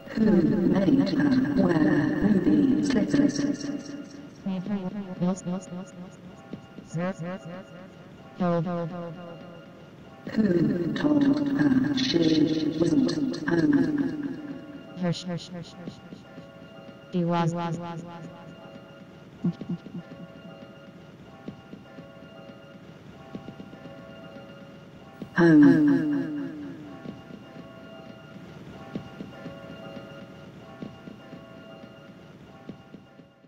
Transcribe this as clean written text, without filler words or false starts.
Who made her wear ruby slippers? Who told her she wasn't home? She was. Home.